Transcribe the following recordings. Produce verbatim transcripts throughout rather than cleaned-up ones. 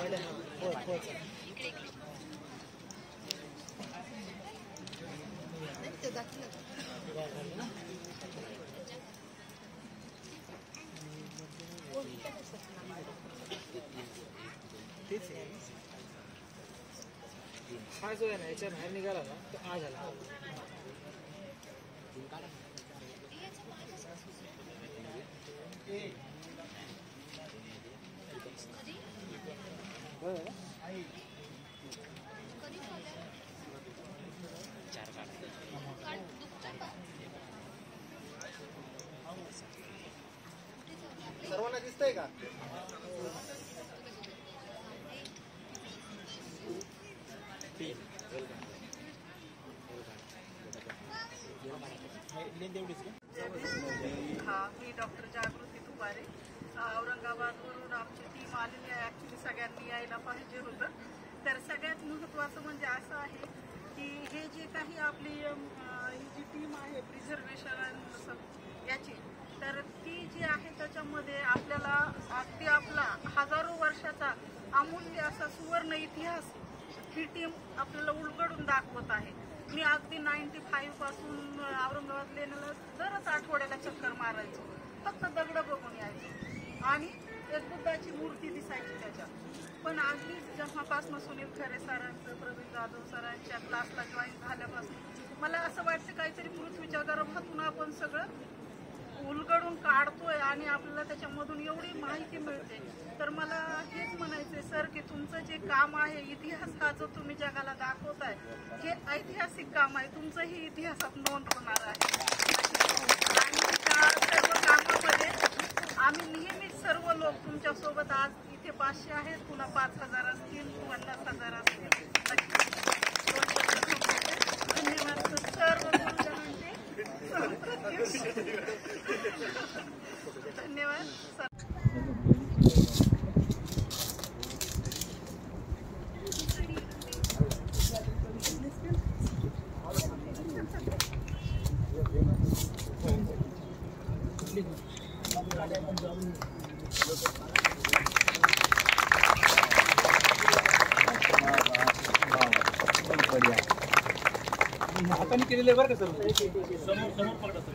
हा जो आहे ना याच्या बाहेर निघाला ना तो आ झाला. सर्वांना दिसतंय का? हा, मी डॉक्टर जागृती दुपारे औरंगाबादवरून आमची टीम आलेली आहे. ॲक्च्युली सगळ्यांनी यायला पाहिजे होतं. तर सगळ्यात महत्त्वाचं म्हणजे असं आहे की हे जे काही आपली ही जी टीम आहे प्रिझर्वेशन याची, तर ती जी आहे त्याच्यामध्ये आपल्याला अगदी आपला हजारो वर्षाचा अमूल्य असा सुवर्ण इतिहास ही टीम आपल्याला उलगडून दाखवत आहे. मी अगदी नाईन्टी फाईव्ह पासून औरंगाबाद लेण्याला दरच आठवड्याला चक्कर मारायचो, फक्त दगड बघून यायचो आणि एक बुद्धाची मूर्ती दिसायची त्याच्यात. पण अगदी जेव्हापासून सुनील खरे सरांचं, प्रवीण जाधव सरांच्या क्लासला जॉईन झाल्यापासून मला असं वाटतं काहीतरी पृथ्वीच्या गर्भातून आपण सगळं उलगडून काढतोय आणि आपल्याला त्याच्यामधून एवढी माहिती मिळते. तर मला हेच म्हणायचंय सर की तुमचं जे काम आहे, इतिहास हा जो तुम्ही जगाला दाखवताय, हे ऐतिहासिक काम आहे. तुमचंही इतिहासात नोंद होणार आहे. आणि त्या सर्व कामामध्ये आम्ही नेहमीच सर्व लोक तुमच्या सोबत, आज इथे पाचशे आहेत, पुन्हा पाच हजार असतील, पन्नास हजार असतील. धन्यवाद सर्व गुरुजनांचे. धन्यवाद सर. हाताने केलेले बरं का सर, समोर समोर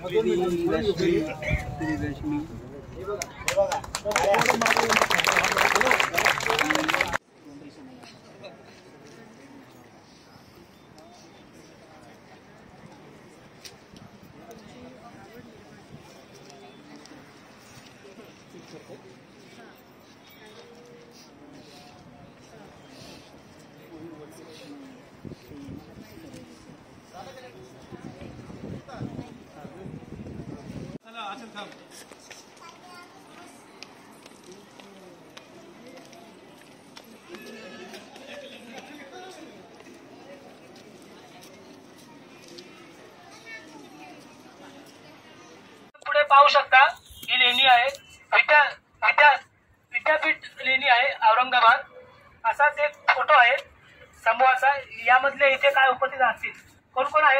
पुढे पाहू शकता ही लेणी आहे. विद्या विद्या विद्यापीठ लेणी आहे औरंगाबाद. असाच एक फोटो आहे समूहाचा. यामधले इथे काय उपस्थित असतील? कोण कोण आहे?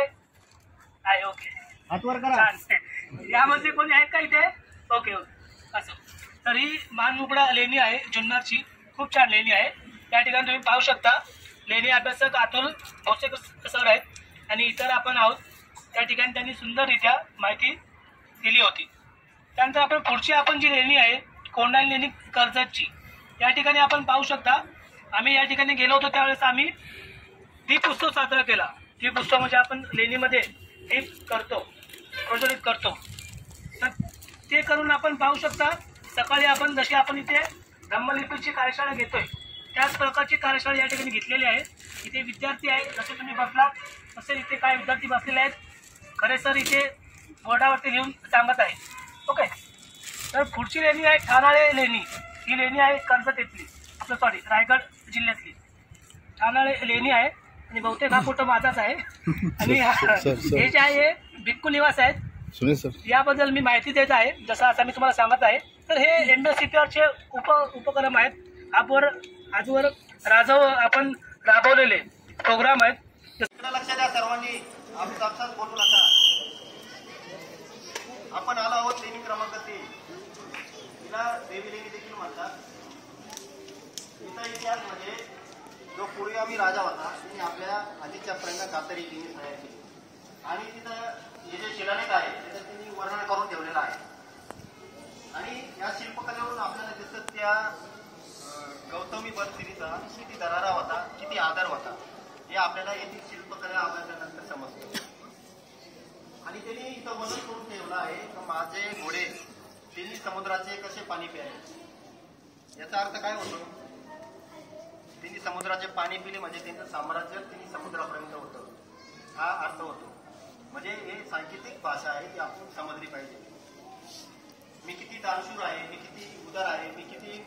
आहे ओके, हातवर करा. यामध्ये कोणी आहेत का इथे? ओके ओके असं. तर ही मानमुगडा लेणी आहे जुन्नरची. खूप छान लेणी आहे. त्या ठिकाणी तुम्ही पाहू शकता लेणी अभ्यासक अतुल भोसे सर आहेत आणि इतर आपण आहोत. त्या ठिकाणी त्यांनी सुंदररित्या माहिती दिली होती. त्यानंतर आपण पुढची आपण जी लेणी आहे कोंढाणी लेणी कर्जतची, या ठिकाणी आपण पाहू शकता. आम्ही या ठिकाणी गेलो होतो त्यावेळेस आम्ही दीप उत्सव साजरा केला. दीप उत्सव म्हणजे आपण लेणीमध्ये दीप करतो, प्रज्वलित करतो. तर ते करून आपण पाहू शकता सकाळी आपण जशी आपण इथे ब्रह्मलिपीची कार्यशाळा घेतोय त्याच प्रकारची कार्यशाळा या ठिकाणी घेतलेली आहे. इथे विद्यार्थी आहेत, जसे तुम्ही बसलात तसे इथे काय विद्यार्थी बसलेले आहेत. खरे सर इथे बोर्डावरती लिहून सांगत आहे. ओके, तर पुढची लेणी आहे ठाणाळे लेणी. ही लेणी आहे कर्जत येथली, आपलं सॉरी रायगड जिल्ह्यातली ठाणाळे लेणी आहे आणि बहुतेक हा फोटो माझाच आहे. आणि हे जे आहे भिक्खू निवास आहेत. याबद्दल मी माहिती देत आहे. जसं आता मी तुम्हाला सांगत आहे, तर हे एमएससीपीआरचे उप उपक्रम आहेत. आजवर आजवर राजव आपण राबवलेले प्रोग्राम आहेत. लक्ष द्या सर्वांनी, आपसात बोलू नका. आपण आलो आहोत लेणी क्रमांक तीन. तिला देवी लेणी देखील म्हणतात. इथं इतिहास म्हणजे जो पूर्वी आम्ही राजा होता त्यांनी आपल्या आधीच्या फ्रेंडला कातरी तिने तयार केली आणि तिथं हे जे शिलालेख आहे त्याचं त्यांनी वर्णन करून ठेवलेलं आहे. आणि या शिल्पकलेवरून आपल्याला दिसत त्या गौतमी बध स्त्रीचा किती दरारा होता, किती आदर होता हे आपल्याला येथील शिल्पकला अभ्यासानंतर समजतं. आणि त्यांनी इथं वर्णन करून ठेवलं आहे की माझे घोडे त्यांनी समुद्राचे कसे पाणी प्यायले. याचा अर्थ काय होतो? त्यांनी समुद्राचे पाणी पिले म्हणजे त्यांचं साम्राज्य त्यांनी समुद्रापर्यंत होतं हा अर्थ होतो. म्हणजे हे सांकेतिक भाषा आहे ती आपण समजली पाहिजे. मी किती दानशूर आहे, मी किती उदार आहे, मी किती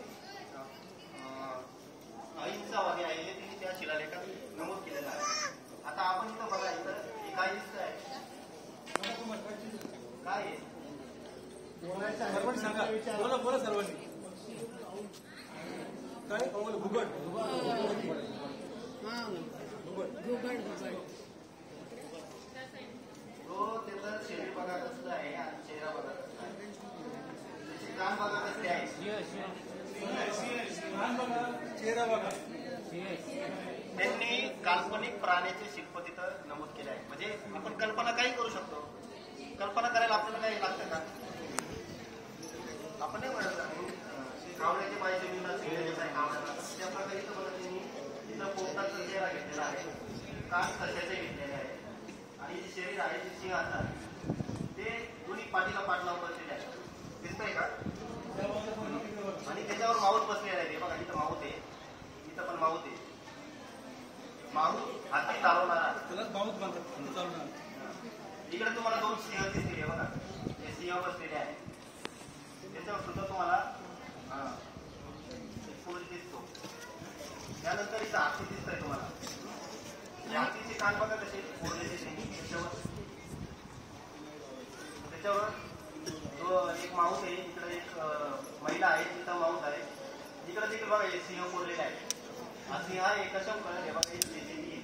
अहिंसावादी आहे हे त्यांनी त्या शिलालेखात नमूद केलेलं आहे. आता आपण इथं बघा इथं हे काय दिसत आहे काय आहे? सर्वांनी सांगा बोला बोला सर्वांनी काय घुबड तो त्याचं शरीर बघा कसलं आहे आणि चेहरा बघा कसला आहे, त्याचे कान बघा कसले आहे, चेहरा बघा. त्यांनी काल्पनिक प्राण्याचे शिल्प तिथं नमूद केले आहे. म्हणजे आपण कल्पना काही करू शकतो. कल्पना करायला आपल्याला काही लागतं का? आपण नाही म्हणत कावड्याचे पाहिजे कावड्याला त्या प्रकारे इथं बघा त्यांनी तिथं पोपटाचा चेहरा घेतलेला आहे, कान सशाचे घेतलेले आहे आणि जे शरीर आहे जे सिंह असतात ते दोन्ही पाठीला पाठ लावून बसलेले आहे. दिसतंय का? आणि त्याच्यावर माऊत बसलेला आहे. बघा इथं माऊत आहे, इथं पण माऊत आहे. माऊत हाती चालवणारा त्यालाच माऊत बांधतात चालवणार. इकडे तुम्हाला दोन सिंह दिसतील बघा, हे सिंह बसलेले आहे. त्याच्यावर सुद्धा तुम्हाला पुरुष दिसतो. त्यानंतर इथं हाती दिसतंय तुम्हाला. या हातीचे कान बघा कसे फोडलेले त्याच्यावर त्याच्यावर जो एक माऊस आहे, इकडे एक महिला आहे तिथं माऊस आहे. इकडे देखील बघा हे सिंह फोडलेले आहे. हा सिंह हा एक कशा प्रकारे बघा दिसते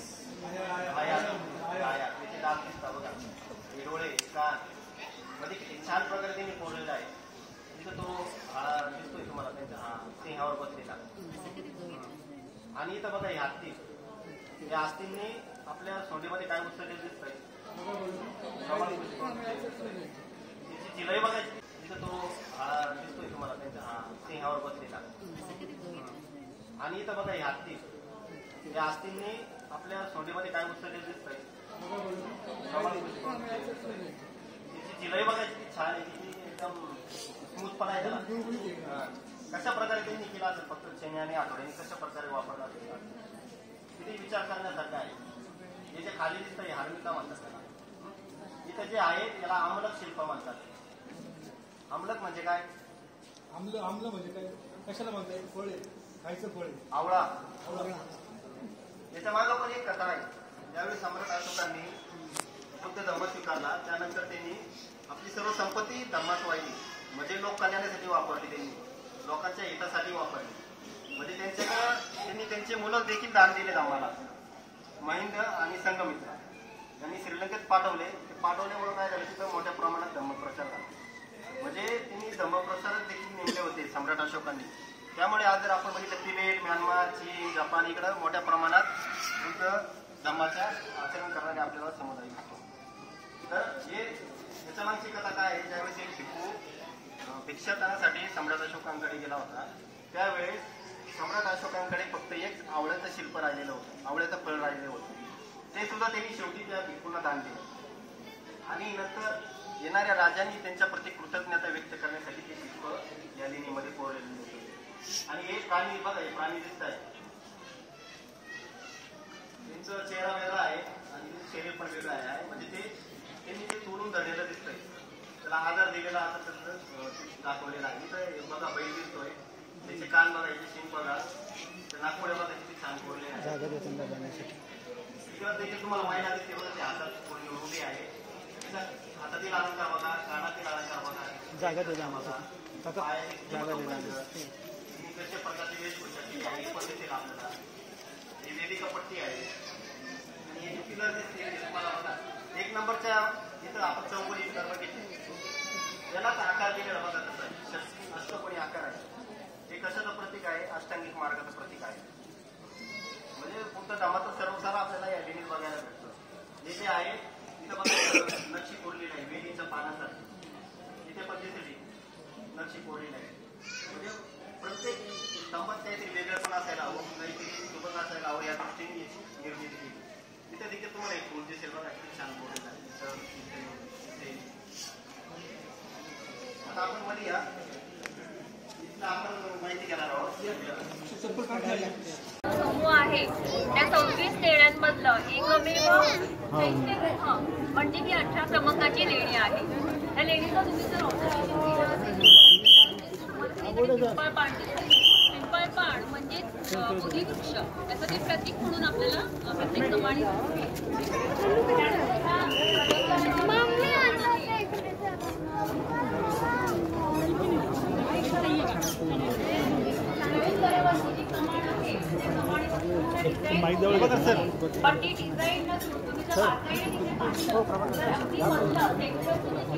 त्याचे दात दिसतात बघा, हे डोळे कान म्हणजे किती छान प्रकारे त्यांनी फोडलेला आहे. तिथं तो दिसतोय तुम्हाला त्यांच्या हा सिंहावर बसलेला. आणि इथं बघा हे हत्ती, या हत्तींनी आपल्या सोंडीमध्ये काय उचललेलं दिसतंय, त्याची जिलई बघायची. तिथं तो दिसतोय तुम्हाला त्यांच्या हा सिंहावर बसलेला. आणि इथं बघा हे हत्ती, या हत्तींनी आपल्या सोंडीमध्ये काय उचललेलं दिसतंय, त्याची जिलई बघायची किती छान आहे, किती एकदम स्मूथपणा आहे त्याला. कशा प्रकारे त्यांनी केला असेल, फक्त शेण्याने आठवड्याने कशा प्रकारे वापरला असेल, किती विचार करण्यासारखं आहे. हे जे खाली दिसतं हे हार्मिका म्हणतात त्याला. इथं जे आहे त्याला आमलक शिल्प म्हणतात. आमलक म्हणजे काय? आमलं आमलं म्हणजे काय? कशाला म्हणताय? फळ आहे, खायचं फळ आहे. आवळा. आवळा. याच्या मागं पण एक कथा आहे. ज्यावेळी सम्राट अशोकांनी बुद्ध धर्म स्वीकारला त्यानंतर त्यांनी आपली सर्व संपत्ती धर्मात वाहिली, म्हणजे लोक कल्याणासाठी वापरली, त्यांनी लोकांच्या हितासाठी वापरली. म्हणजे त्यांच्याकडं त्यांनी त्यांचे मुलं देखील दान दिले धर्माला. महेंद्र आणि संघमित्र यांनी श्रीलंकेत पाठवले. ते पाठवल्यामुळे काय झालं तिथं मोठ्या प्रमाणात धर्मप्रचार झाला. म्हणजे त्यांनी धर्मप्रचारक देखील नेमले होते सम्राट अशोकांनी. त्यामुळे आज जर आपण बघितलं तिबेट, म्यानमार, चीन, जपान इकडं मोठ्या प्रमाणात बुद्ध धर्माच्या आचरण करणारे आपल्याला समुदाय दिसतो. तर हे याच्या मागची कथा काय आहे? ज्यावेळेस एक भिक्खू भिक्षाटनासाठी सम्राट अशोकांकडे गेला होता त्यावेळेस सम्राट अशोकांकडे फक्त एक आवळ्याचं शिल्प राहिलेलं होतं, आवळ्याचं फळ राहिलेलं होतं. ते सुद्धा त्यांनी शेवटी त्या भिक्खूंना दान दिलं. आणि नंतर येणाऱ्या राजांनी त्यांच्या प्रति कृतज्ञता व्यक्त करण्यासाठी ते शिल्प या लेणीमध्ये कोरलेले होते. आणि हे प्राणी बघा, हे प्राणी दिसत आहे, त्यांचा चेहरा वेगळा आहे आणि त्यांचं शरीर पण वेगळं आहे. म्हणजे ते त्यांनी ते तोडून धरलेलं दिसतंय, त्याला आधार दिलेला असं त्याचं दाखवलेला आहे. तर बघा बैल दिसतोय, त्याचे कान बघा, याचे शिंग बघा, ते नागपुडे बघा किती छान कोरले आहे. इकडं देखील तुम्हाला महिला दिसते बघा, ते हातात कोणी उभी आहे, हातातील अलंकार बघा, कानातील अलंकार बघा, कशा प्रकारची वेशभूषा केली आहे पद्धतीने आपल्याला. ही वेदिका पट्टी आहे आणि हे पिलर दिसते तुम्हाला बघा. एक नंबरच्या इथं आपण चौकोनी पिलर बघितले, यालाच आकार दिलेला बघा, तसा अष्टकोनी आकार आहे. एक कशाचं प्रतीक आहे? अष्टांगिक मार्गाचं प्रतीक आहे. म्हणजे बुद्ध धर्माचं सर्वसार आपल्याला या लेणीत बघायला भेटतं. जिथे आहे तिथं बघा नक्षी कोरलेली आहे वेलीच्या पानासारखी. तिथे पण दिसली नक्षी कोरलेली आहे. म्हणजे प्रत्येक स्तंभात काहीतरी वेगळं पण असायला हवं, काहीतरी सुबक असायला हवं या दृष्टीने निर्मिती केली. तिथे देखील तुम्हाला एक फूल दिसेल बघा किती छान कोरलेलं आहे. आता आपण मध्ये या इथलं आपण माहिती घेणार आहोत. समूह आहे त्या सव्वीस लेण्यांमधलं एकमेव चैत्यगृह म्हणजे की अठरा क्रमांकाची लेणी आहे. त्या लेणीचा तुम्ही जर ऑब्झर्वेशन केलं असेल पिंपळ पान पिंपळ पान म्हणजे बोधिवृक्ष त्याचं ते प्रतीक म्हणून आपल्याला प्रत्येक कमाणी पट्टी डिझाईन नसून तुम्ही जर बारकाईने पाहिलं तर अगदी मधलं एकदम तुम्ही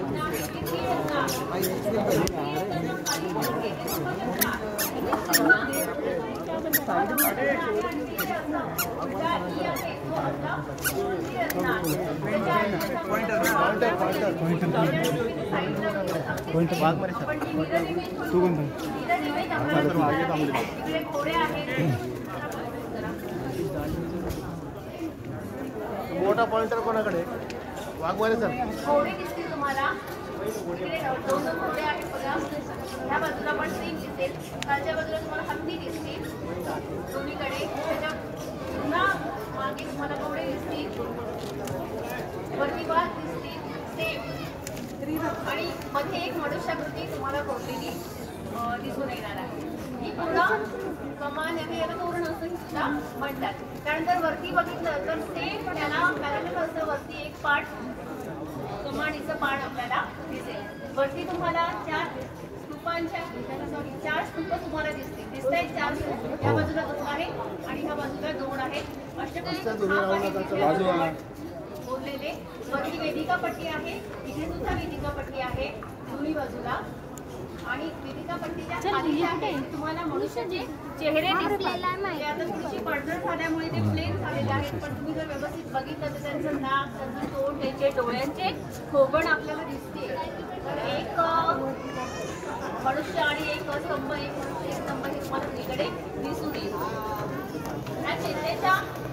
मोठा पॉइंटर कोणाकडे? वाघमारे सर. घोडे दिसतील तुम्हाला. दोन दोन घोडे आहेत बघा. ह्या बाजूला पण सेम दिसेल. खालच्या बाजूला तुम्हाला हत्ती दिसतील दोन्हीकडे. त्याच्या पुन्हा मागे तुम्हाला घोडे दिसतील. वरती वाघ दिसतील सेम. आणि मध्ये एक मनुष्याकृती तुम्हाला कोरलेली दिसून येणार आहे. ही पूर्ण कमान आहे याला तोरण असं सुद्धा म्हणतात. त्यानंतर वरती बघितलं तर सेम त्याला पॅरलल असं वरती एक पाठ कमानीचं पाठ आपल्याला दिसेल. वरती तुम्हाला चार स्तूपांच्या सॉरी चार स्तूप तुम्हाला दिसतील. दिसत आहेत चार स्तूप. या बाजूला दोन आहे आणि ह्या बाजूला दोन आहेत. अष्टपैलुत्व बोललेले. वरती वेदिका पट्टी आहे. इथे सुद्धा वेदिका पट्टी आहे दोन्ही बाजूला. आणि वेदिका पट्टीच्या खाली आहे तुम्हाला मनुष्याचे चेहरे दिसतील. ते आता थोडीशी पडझड झाल्यामुळे ते प्लेन झालेले आहेत. पण तुम्ही जर व्यवस्थित बघितलं तर त्यांचं नाक, त्यांचं तोंड, त्यांचे डोळ्यांचे खोबण आपल्याला दिसते. एक मनुष्य आणि एक स्तंभ एक मनुष्य एक स्तंभ हे तुम्हाला तिकडे दिसून येईल. ह्या चेहऱ्याच्या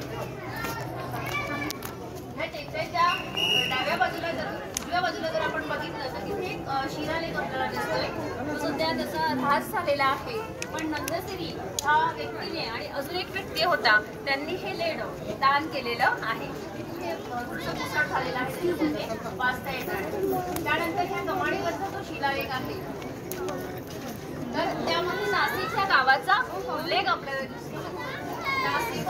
ह्या चेहऱ्याच्या डाव्या बाजूला जर उजव्या बाजूला जर आपण बघितलं तर तिथे एक शिलालेख आपल्याला दिसतोय. तो सध्या त्याचा ऱ्हास झालेला आहे. पण नंदसिरी हा व्यक्तीने आणि अजून एक व्यक्ती होता त्यांनी हे लेणं दान केलेलं आहे. तिथे पुसट झालेला आहे तिथे वाचता येणार. त्यानंतर ह्या कमाणीवरचा जो शिलालेख आहे तर त्यामध्ये नाशिकच्या गावाचा उल्लेख आपल्याला दिसतो. नाशिक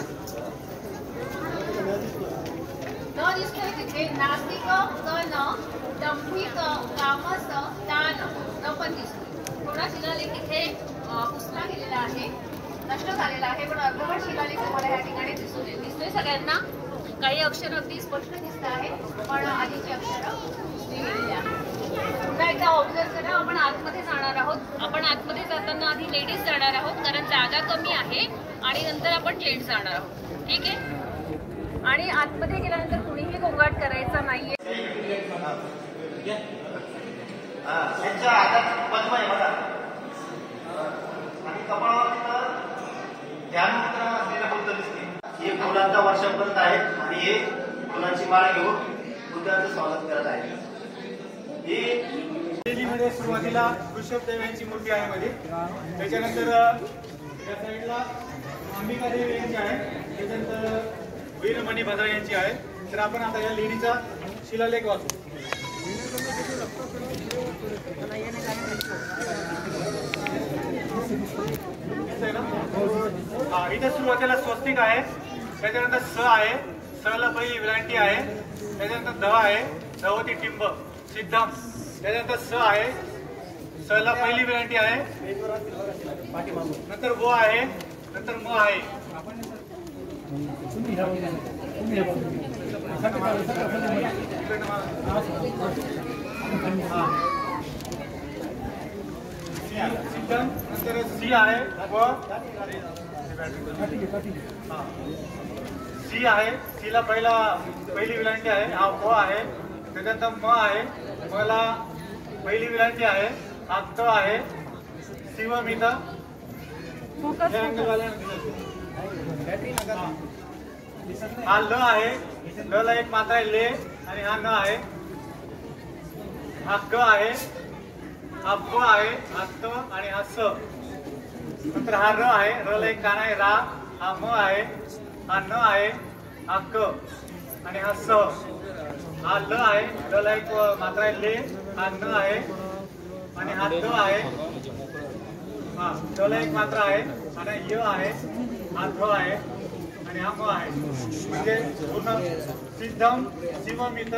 न दिसतोय तिथे. नास्तिक न दंभिक कामस दान न पण दिसतो. थोडा शिलालेख इथे पुसला गेलेला आहे, नष्ट झालेला आहे. पण अर्धवट शिलालेख तुम्हाला या ठिकाणी दिसून येईल. दिसतोय सगळ्यांना. काही अक्षर अगदी स्पष्ट दिसत आहे पण आधीची अक्षर लिहिलेली आहे. पुन्हा एकदा ऑब्झर्व करा. आपण आतमध्ये जाणार आहोत. आपण आतमध्ये जाताना आधी लेडीज जाणार आहोत कारण जागा कमी आहे आणि नंतर आपण जेंट्स जाणार आहोत. ठीक आहे. आणि आतमध्ये गेल्यानंतर कुणीही गोंगाट करायचा नाहीये. त्यांच्या हातात पद्म आहे बघा आणि कपाळावर ध्यान मुद्रा असलेल्या बुद्ध दिसते. हे फुलांचा वर्षापर्यंत आहेत आणि हे फुलांची माळ घेऊन बुद्धांचं स्वागत करत आहेत. ही दिल्लीमध्ये सुरुवातीला ऋषभदेव यांची मूर्ती आहे मध्ये. त्याच्यानंतर या साईडला अंबिका देवी यांची आहे. त्याच्यानंतर वीरमणी भद्रा यांची आहे. तर आपण आता या लेणीचा शिलालेख वाचू. हा इथे सुरुवातीला स्वस्तिक आहे. त्याच्यानंतर स आहे. स ला पहिली विलांटी आहे. त्याच्यानंतर ध आहे. धवती टिंब सिद्धम. त्याच्यानंतर स आहे. स ला पहिली विलांटी आहे. नंतर व आहे. नंतर म आहे. हा सिद्धम, नंतर सी आहे व हा. सी आहे, सीला पहिला पहिली विलांटी आहे, हा व आहे. त्याच्यानंतर म आहे, मला पहिली विलांटी आहे, हा त आहे. शिवमित हा ल आहे, ल ला एक मात्रा आहे ले आणि हा न आहे. हा क आहे, हा प आहे, हा त आणि हा स. नंतर हा र आहे, र ला एक कान आहे रा. हा म आहे, हा न आहे, हा क आणि हा स. हा ल आहे, ल ला एक मात्रा आहे ले. हा न आहे आणि हा द आहे. हा द ला एक मात्रा आहे आणि य आहे, हा ध आहे आणि हा म आहे. म्हणजे पूर्ण सिद्धम शिवमित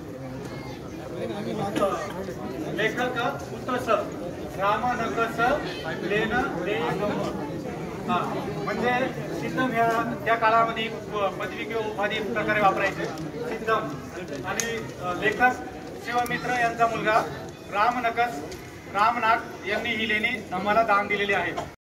लेखक उत्तस राम नकस लेन ले हा. म्हणजे सिद्धम ह्या त्या काळामध्ये पदवी किंवा उपाधी प्रकारे वापरायचे सिद्धम. आणि लेखक शिवमित्र यांचा मुलगा रामनकस रामनाथ यांनी ही लेणी आम्हाला दान दिलेली आहे.